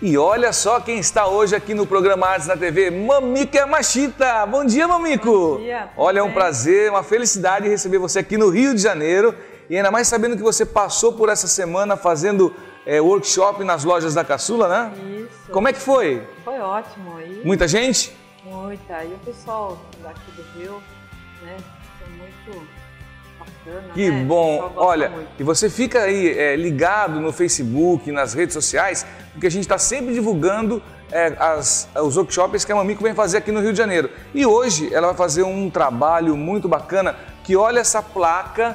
E olha só quem está hoje aqui no programa Artes na TV, Mamico Yamashita. Bom dia, Mamico. Bom dia. Olha, é um prazer, uma felicidade receber você aqui no Rio de Janeiro. E ainda mais sabendo que você passou por essa semana fazendo workshop nas lojas da Caçula, né? Isso. Como é que foi? Foi ótimo. E Muita gente? muita. E o pessoal daqui do Rio, né? Foi muito bacana, Que né? bom. Olha, muito. e você fica aí ligado no Facebook, nas redes sociais, porque a gente está sempre divulgando os workshops que a Mamico vem fazer aqui no Rio de Janeiro. E hoje ela vai fazer um trabalho muito bacana, que olha essa placa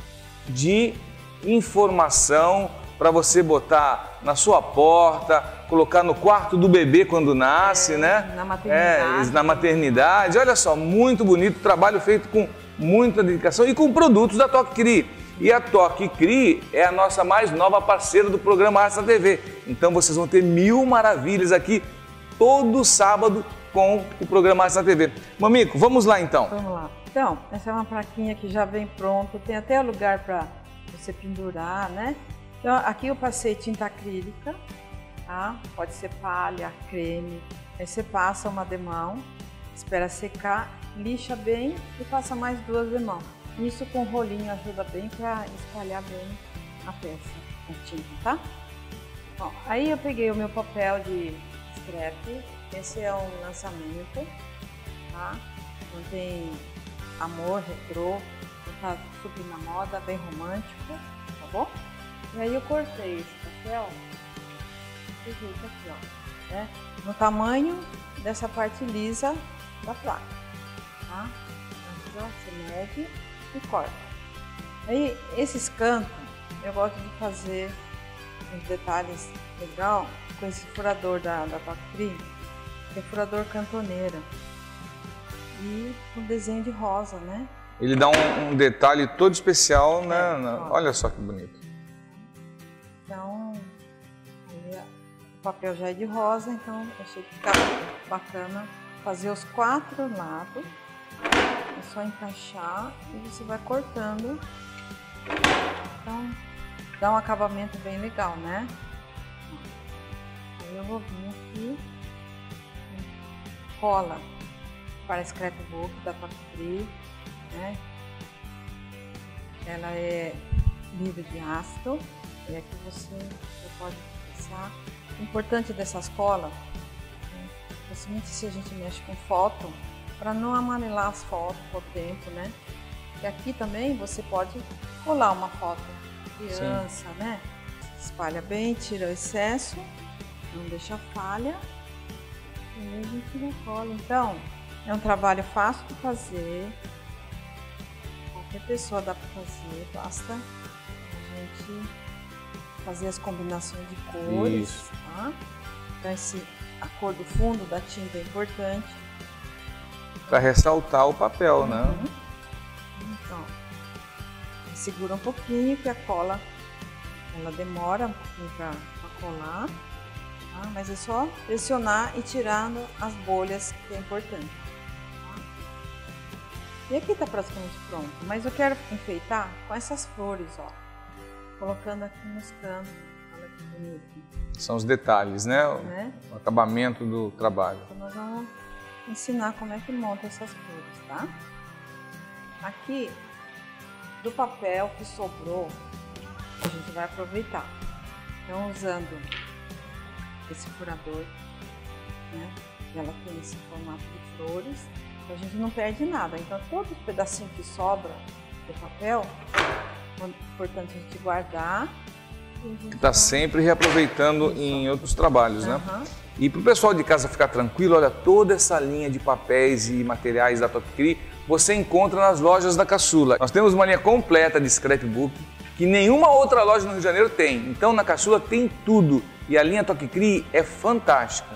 de informação para você botar na sua porta, colocar no quarto do bebê quando nasce, né? Na maternidade. Na maternidade. Olha só, muito bonito, trabalho feito com muita dedicação e com produtos da Toque Cri. E a Toque Cri é a nossa mais nova parceira do programa Artes na TV. Então vocês vão ter mil maravilhas aqui todo sábado com o programa Artes na TV. Mamico, vamos lá então. Vamos lá. Então, essa é uma plaquinha que já vem pronto, tem até lugar para você pendurar, né? Então, aqui eu passei tinta acrílica, tá? Pode ser palha, creme. Aí você passa uma demão, espera secar, lixa bem e passa mais duas demão. Isso com rolinho ajuda bem para espalhar bem a peça com tinta, tá? Bom, aí eu peguei o meu papel de scrap, esse é um lançamento, tá? Então tem amor, retrô, tá super na moda, bem romântico, tá bom? E aí eu cortei esse papel desse jeito aqui, ó, né? No tamanho dessa parte lisa da placa, tá? Então, você mede e corta. Aí esses cantos eu gosto de fazer uns detalhes legal com esse furador da Toque Cri, que é furador cantoneira, e um desenho de rosa, né? Ele dá um detalhe todo especial, né? Olha só que bonito. Então, o papel já é de rosa, então achei que ficava bacana fazer os 4 lados. É só encaixar e você vai cortando. Então, dá um acabamento bem legal, né? Aí eu vou vir aqui, cola para scrapbook da Toque Cri, né? Ela é livre de ácido e aqui você pode passar. O importante dessas colas, principalmente se a gente mexe com foto, para não amarelar as fotos por tempo, né? E aqui também você pode colar uma foto de criança, sim, né? Espalha bem, tira o excesso, não deixa falha e aí a gente cola. Então, é um trabalho fácil de fazer, qualquer pessoa dá para fazer, basta a gente fazer as combinações de cores, isso, tá? Então a cor do fundo da tinta é importante. Para ressaltar o papel, né? Então, segura um pouquinho que a cola, ela demora um pouquinho para colar, tá? Mas é só pressionar e tirando as bolhas, que é importante. Tá? E aqui tá praticamente pronto, mas eu quero enfeitar com essas flores, ó. Colocando aqui nos cantos, olha que bonito. São os detalhes, né? O acabamento do trabalho. Então nós vamos ensinar como é que monta essas flores, tá? Aqui, do papel que sobrou, a gente vai aproveitar. Então, usando esse furador, né? Ela tem esse formato de flores, então a gente não perde nada. Então, todo pedacinho que sobra do papel, é importante a gente guardar. Está sempre reaproveitando em outros trabalhos, né? E para o pessoal de casa ficar tranquilo, olha, toda essa linha de papéis e materiais da Toque Cri você encontra nas lojas da Caçula. Nós temos uma linha completa de scrapbook que nenhuma outra loja no Rio de Janeiro tem. Então na Caçula tem tudo e a linha Toque Cri é fantástica.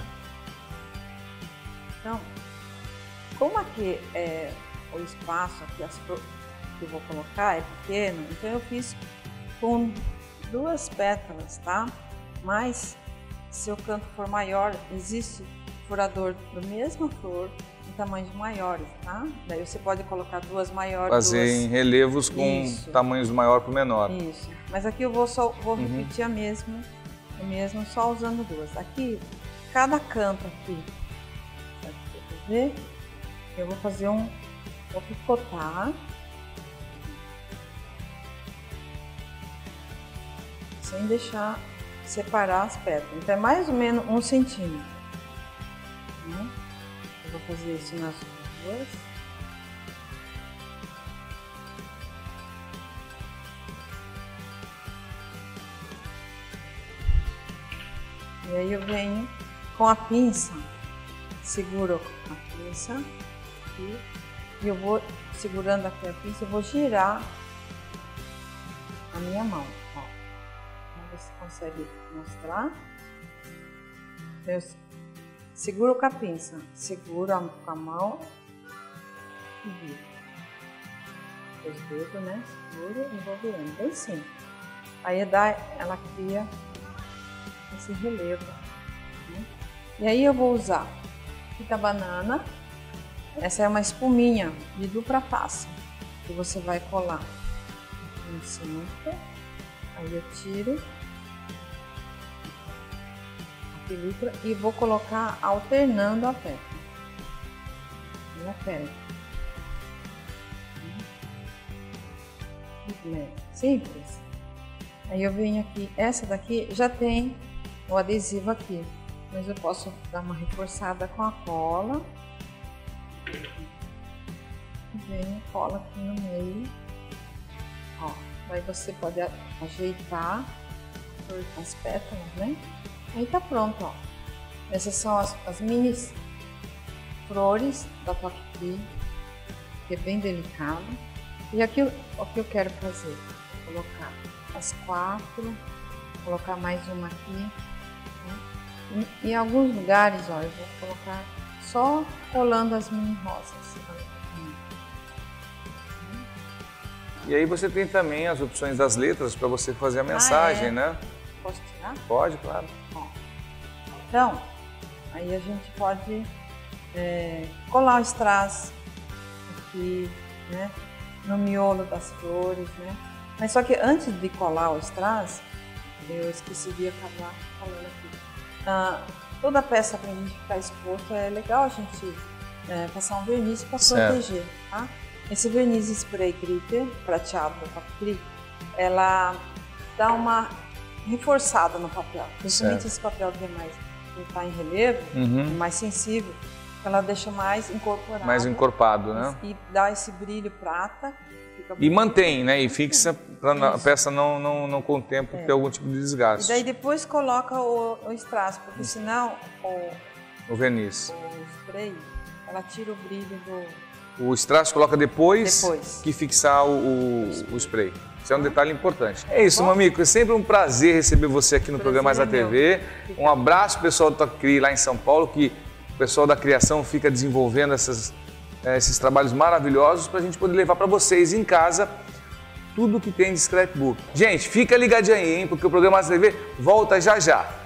Então, como aqui o espaço aqui que eu vou colocar é pequeno, então eu fiz com 2 pétalas, tá? Mas se o canto for maior, existe furador da mesma flor em tamanhos maiores, tá? Daí você pode colocar 2 maiores. Fazer em relevos com tamanhos maior para o menor. Isso. Mas aqui eu vou repetir a mesma mesmo só usando duas. Aqui, cada canto aqui, ver? Eu vou fazer vou picotar. Sem deixar separar as pétalas. Então é mais ou menos 1 centímetro. Eu vou fazer isso nas duas. E aí eu venho com a pinça, seguro a pinça aqui, e eu vou segurando aqui a pinça, eu vou girar a minha mão. Ó. Você consegue mostrar? Eu seguro com a pinça, seguro com a mão e viro. Os dedos, né? Seguro e vou virando, bem simples. Aí ela cria esse relevo. Né? E aí eu vou usar fita banana. Essa é uma espuminha de dupla face que você vai colar aqui no centro. Aí eu tiro a película e vou colocar alternando a pétala. E a pétala. Simples. Aí eu venho aqui, essa daqui já tem o adesivo aqui, mas eu posso dar uma reforçada com a cola. E venho, cola aqui no meio. Ó, aí você pode ajeitar as pétalas, né? Aí tá pronto, ó. Essas são as mini flores da Toque Free, que é bem delicado. E aqui o que eu quero fazer? Colocar as 4, colocar mais uma aqui. Né? Em alguns lugares, ó, eu vou colocar só colando as mini rosas. E aí você tem também as opções das letras para você fazer a mensagem, né? Posso tirar? Pode, claro. Ó. Então, aí a gente pode colar o strass aqui, né? No miolo das flores, né? Mas só que antes de colar o strass, eu esqueci de acabar falando aqui. Toda peça para a gente ficar exposto é legal a gente passar um verniz para proteger, tá? Esse verniz spray glitter prateado do Toque Free, ela dá uma reforçada no papel. Principalmente esse papel que está em relevo, mais sensível, ela deixa mais incorporado. Mais encorpado, né? E dá esse brilho prata. E mantém, né? E fixa para a peça não com o tempo ter algum tipo de desgaste. E daí depois coloca o strass, porque senão o verniz. O spray, ela tira o brilho do... O strass coloca depois que fixar o spray. Isso é um detalhe importante. É isso, Mamico. É sempre um prazer receber você aqui no programa Mais da TV. Um abraço, pessoal do Toque Free lá em São Paulo, que o pessoal da criação fica desenvolvendo esses trabalhos maravilhosos para a gente poder levar para vocês em casa tudo que tem de scrapbook. Gente, fica ligadinho aí, hein, porque o programa Mais da TV volta já já.